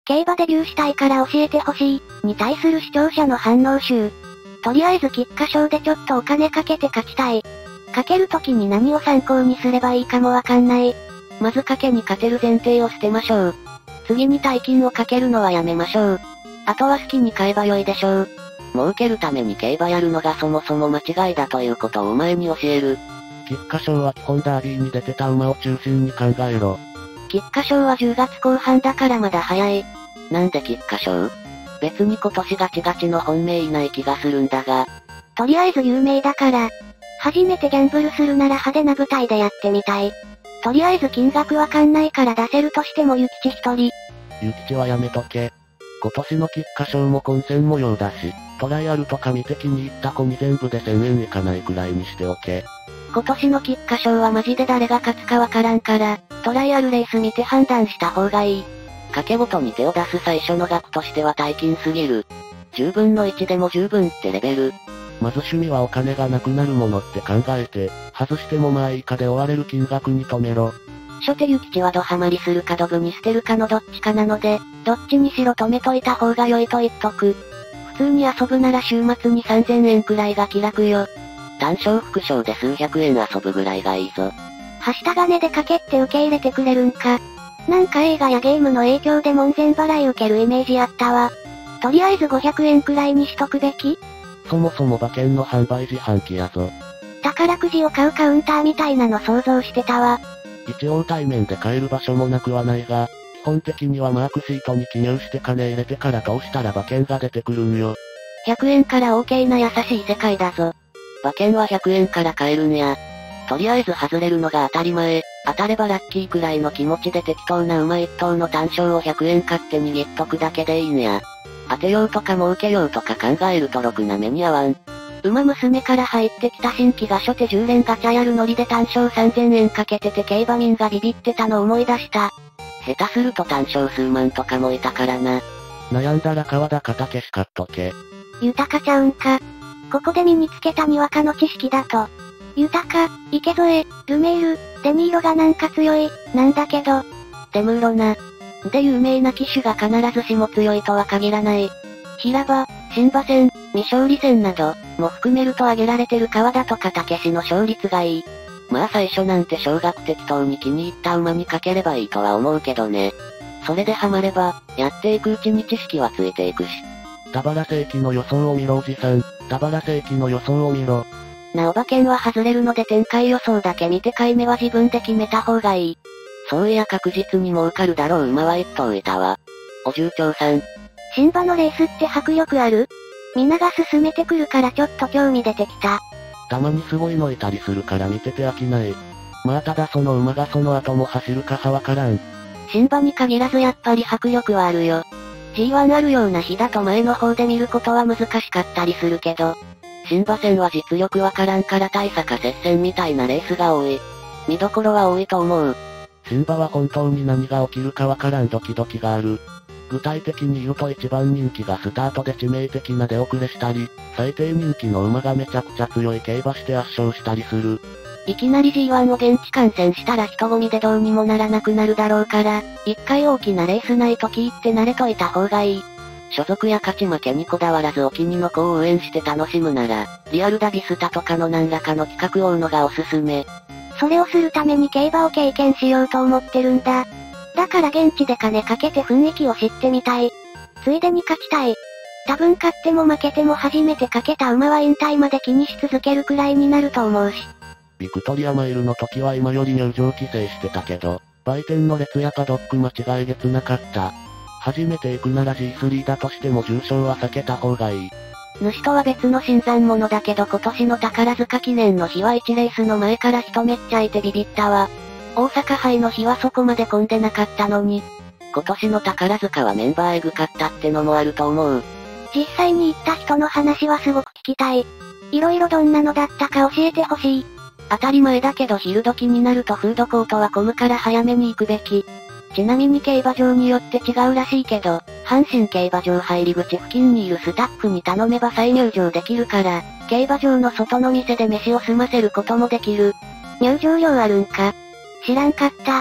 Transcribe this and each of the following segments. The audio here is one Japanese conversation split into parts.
競馬デビューしたいから教えてほしい、に対する視聴者の反応集。とりあえず菊花賞でちょっとお金かけて勝ちたい。かけるときに何を参考にすればいいかもわかんない。 まず賭けに勝てる前提を捨てましょう。次に大金をかけるのはやめましょう。あとは好きに買えばよいでしょう。儲けるために競馬やるのがそもそも間違いだということをお前に教える。 菊花賞は基本ダービーに出てた馬を中心に考えろ。 菊花賞は10月後半だからまだ早い。なんで菊花賞？別に今年ガチガチの本命いない気がするんだが。 とりあえず有名だから。初めてギャンブルするなら派手な舞台でやってみたい。とりあえず金額わかんないから出せるとしても諭吉一人。 諭吉はやめとけ。今年の菊花賞も混戦模様だし、トライアルとか見て気に入った子に全部で1000円いかないくらいにしておけ。 今年の菊花賞はマジで誰が勝つかわからんから、トライアルレース見て判断した方がいい。賭けごとに手を出す最初の額としては大金すぎる。10分の1でも十分ってレベル。 まず趣味はお金がなくなるものって考えて、外してもまあいいかで終われる金額に止めろ。 初手諭吉はドハマりするかドブに捨てるかのどっちかなので、どっちにしろ止めといた方が良いと言っとく。普通に遊ぶなら週末に3000円くらいが気楽よ。単勝副賞で数百円遊ぶぐらいがいいぞ。 はした金でかけって受け入れてくれるんか。なんか映画やゲームの影響で門前払い受けるイメージあったわ。とりあえず500円くらいにしとくべき？ そもそも馬券の販売自販機やぞ。 宝くじを買うカウンターみたいなの想像してたわ。 一応対面で買える場所もなくはないが、基本的にはマークシートに記入して金入れてから通したら馬券が出てくるんよ。 100円から OK な優しい世界だぞ。馬券は100円から買えるんや。とりあえず外れるのが当たり前。当たればラッキーくらいの気持ちで適当な馬一頭の単勝を100円買って握っとくだけでいいんや。当てようとか儲けようとか考えるとろくな目に合わん。馬娘から入ってきた新規が初手10連ガチャやるノリで単勝3000円かけてて競馬民がビビってたの思い出した。下手すると単勝数万とかもいたからな。 悩んだら川田片消し買っとけ。 豊かちゃうんか。ここで身につけたにわかの知識だと。豊か、池添、ルメール、デニーロがなんか強い、なんだけど。 デムーロな。で有名な騎手が必ずしも強いとは限らない。平場、新馬戦、未勝利戦など、も含めると挙げられてる川田と片消しの勝率がいい。まあ最初なんて少額適当に気に入った馬にかければいいとは思うけどね。それでハマれば、やっていくうちに知識はついていくし。 田原世紀の予想を見ろおじさん。田原世紀の予想を見ろ。 なお馬券は外れるので展開予想だけ見て買い目は自分で決めた方がいい。そういや確実に儲かるだろう馬は一頭いたわ。お重長さん。 新馬のレースって迫力ある？皆が進めてくるからちょっと興味出てきた。 たまにすごいのいたりするから見てて飽きない。まあただその馬がその後も走るかはわからん。 新馬に限らずやっぱり迫力はあるよ。G1 あるような日だと前の方で見ることは難しかったりするけど、新馬戦は実力わからんから大差か接戦みたいなレースが多い。見どころは多いと思う。 新馬は本当に何が起きるかわからんドキドキがある。具体的に言うと一番人気がスタートで致命的な出遅れしたり、最低人気の馬がめちゃくちゃ強い競馬して圧勝したりする。 いきなり G1 を現地観戦したら人混みでどうにもならなくなるだろうから、一回大きなレースないと聞いて慣れといた方がいい。所属や勝ち負けにこだわらずお気に入りの子を応援して楽しむなら、リアルダビスタとかの何らかの企画を追うのがおすすめ。 それをするために競馬を経験しようと思ってるんだ。だから現地で金かけて雰囲気を知ってみたい。ついでに勝ちたい。多分勝っても負けても初めてかけた馬は引退まで気にし続けるくらいになると思うし。 ビクトリアマイルの時は今より入場規制してたけど、売店の列やパドック間違いげつなかった。初めて行くなら G3 だとしても重賞は避けた方がいい。 主とは別の新参者だけど今年の宝塚記念の日は1レースの前から人めっちゃいてビビったわ。大阪杯の日はそこまで混んでなかったのに。今年の宝塚はメンバーエグかったってのもあると思う。 実際に行った人の話はすごく聞きたい。いろいろどんなのだったか教えてほしい。 当たり前だけど昼時になるとフードコートは混むから早めに行くべき。ちなみに競馬場によって違うらしいけど、阪神競馬場入り口付近にいるスタッフに頼めば再入場できるから、競馬場の外の店で飯を済ませることもできる。 入場料あるんか。知らんかった。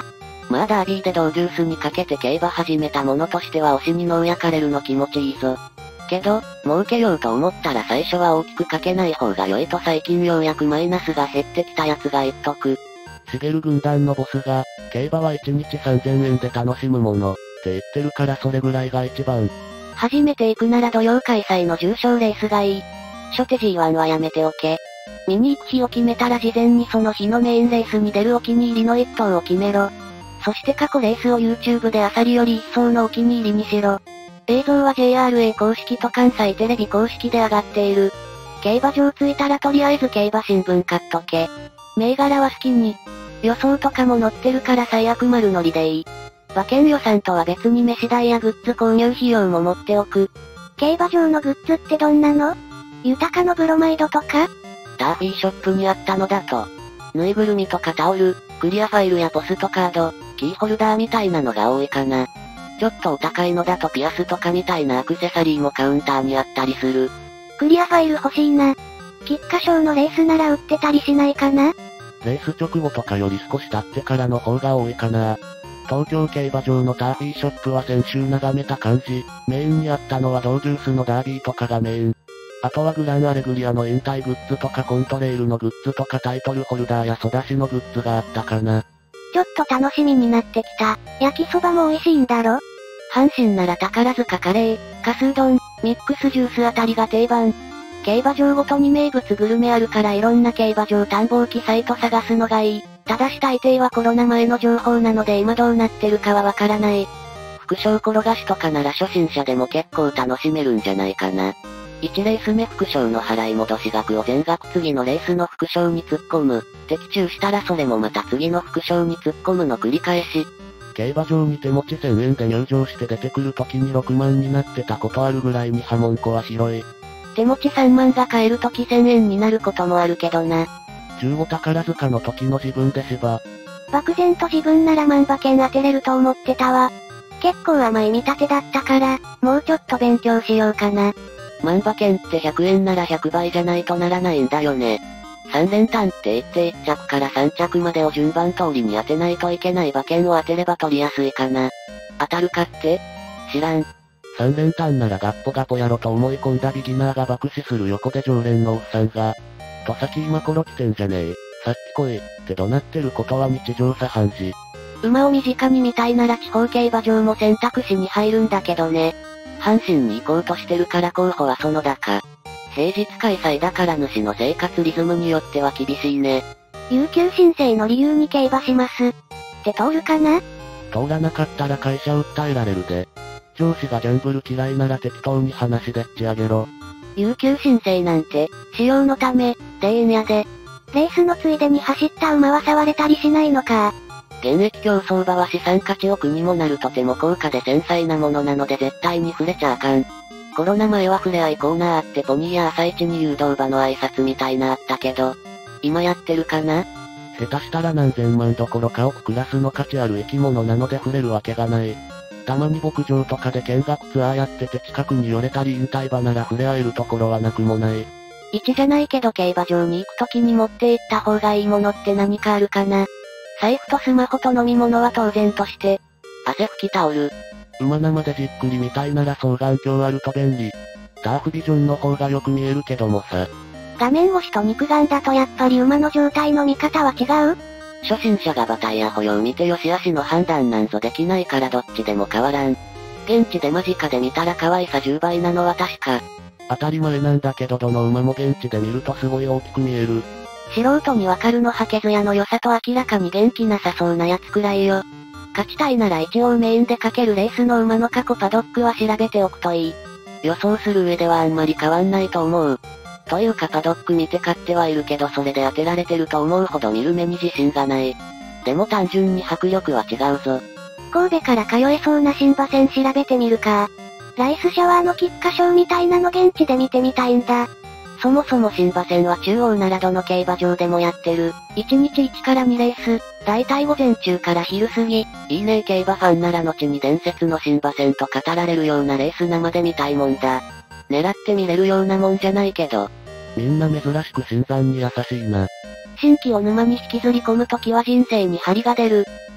まあダービーでドウデュースにかけて競馬始めたものとしては推しにの焼かれるの気持ちいいぞ。けど、儲けようと思ったら最初は大きくかけない方が良いと最近ようやくマイナスが減ってきたやつが言っとく。 シゲル軍団のボスが、競馬は1日3000円で楽しむもの、って言ってるからそれぐらいが一番。 初めて行くなら土曜開催の重賞レースがいい。初手 G1 はやめておけ。見に行く日を決めたら事前にその日のメインレースに出るお気に入りの1頭を決めろ。そして過去レースを YouTube で漁りより一層のお気に入りにしろ。映像は JRA 公式と関西テレビ公式で上がっている。競馬場着いたらとりあえず競馬新聞買っとけ。銘柄は好きに。予想とかも載ってるから最悪丸乗りでいい。馬券予算とは別に飯代やグッズ購入費用も持っておく。 競馬場のグッズってどんなの？豊かのブロマイドとか？ ダーフィーショップにあったのだと。ぬいぐるみとかタオル、クリアファイルやポストカード、キーホルダーみたいなのが多いかな。ちょっとお高いのだとピアスとかみたいなアクセサリーもカウンターにあったりする。 クリアファイル欲しいな。菊花賞のレースなら売ってたりしないかな？ レース直後とかより少し経ってからの方が多いかな。東京競馬場のターフィーショップは先週眺めた感じ、メインにあったのはドウデュースのダービーとかがメイン。あとはグランアレグリアの引退グッズとかコントレイルのグッズとかタイトルホルダーやソダシのグッズがあったかな。 ちょっと楽しみになってきた。焼きそばも美味しいんだろ？ 阪神なら宝塚カレー、かすうどん、ミックスジュースあたりが定番。競馬場ごとに名物グルメあるからいろんな競馬場探訪記サイト探すのがいい。ただし大抵はコロナ前の情報なので今どうなってるかはわからない。副賞転がしとかなら初心者でも結構楽しめるんじゃないかな。1レース目副賞の払い戻し額を全額次のレースの副賞に突っ込む。的中したらそれもまた次の副賞に突っ込むの繰り返し。 競馬場に手持ち1000円で入場して出てくる時に6万になってたことあるぐらいに波紋子は広い。 手持ち3万が買える時1000円になることもあるけどな。 15宝塚の時の自分で芝。 漠然と自分なら万馬券当てれると思ってたわ。結構甘い見立てだったから、もうちょっと勉強しようかな。 万馬券って100円なら100倍じゃないとならないんだよね。3連単って言って1着から3着までを順番通りに当てないといけない馬券を当てれば取りやすいかな。当たるかって知らん。 3連単ならガッポガポやろと思い込んだビギナーが爆死する横で常連のおっさんが、とさき今頃来てんじゃねえ。さっき来い、って怒鳴ってることは日常茶飯事。 馬を身近に見たいなら地方競馬場も選択肢に入るんだけどね。 阪神に行こうとしてるから候補はそのだか。平日開催だから主の生活リズムによっては厳しいね。 有給申請の理由に競馬します。って通るかな？ 通らなかったら会社訴えられるで。上司がギャンブル嫌いなら適当に話でっち上げろ。 有給申請なんて、使用のため、でいいんやで。 レースのついでに走った馬は触れたりしないのか。 現役競走馬は資産価値億にもなるとても高価で繊細なものなので絶対に触れちゃあかん。コロナ前は触れ合いコーナーあってポニーや朝市に誘導馬の挨拶みたいなあったけど、今やってるかな？ 下手したら何千万どころか億クラスの価値ある生き物なので触れるわけがない。たまに牧場とかで見学ツアーやってて近くに寄れたり引退馬なら触れ合えるところはなくもない。 一じゃないけど競馬場に行くときに持って行った方がいいものって何かあるかな？財布とスマホと飲み物は当然として、 汗拭きタオル。 馬生でじっくり見たいなら双眼鏡あると便利。ターフビジョンの方がよく見えるけどもさ。 画面越しと肉眼だとやっぱり馬の状態の見方は違う？ 初心者が馬体や歩様見てよし足の判断なんぞできないからどっちでも変わらん。現地で間近で見たら可愛さ10倍なのは確か。 当たり前なんだけどどの馬も現地で見るとすごい大きく見える。 素人にわかるのは毛艶の良さと明らかに元気なさそうなやつくらいよ。勝ちたいなら一応メインでかけるレースの馬の過去パドックは調べておくといい。 予想する上ではあんまり変わんないと思う。というかパドック見て買ってはいるけどそれで当てられてると思うほど見る目に自信がない。でも単純に迫力は違うぞ。 神戸から通えそうな新馬戦調べてみるか。ライスシャワーの菊花賞みたいなの現地で見てみたいんだ。 そもそも新馬戦は中央ならどの競馬場でもやってる。1日1から2レース。だいたい午前中から昼過ぎ。 いいね競馬ファンなら後に伝説の新馬戦と語られるようなレース生で見たいもんだ。狙って見れるようなもんじゃないけど。 みんな珍しく心臓に優しいな。 新規を沼に引きずり込むときは人生に張りが出る。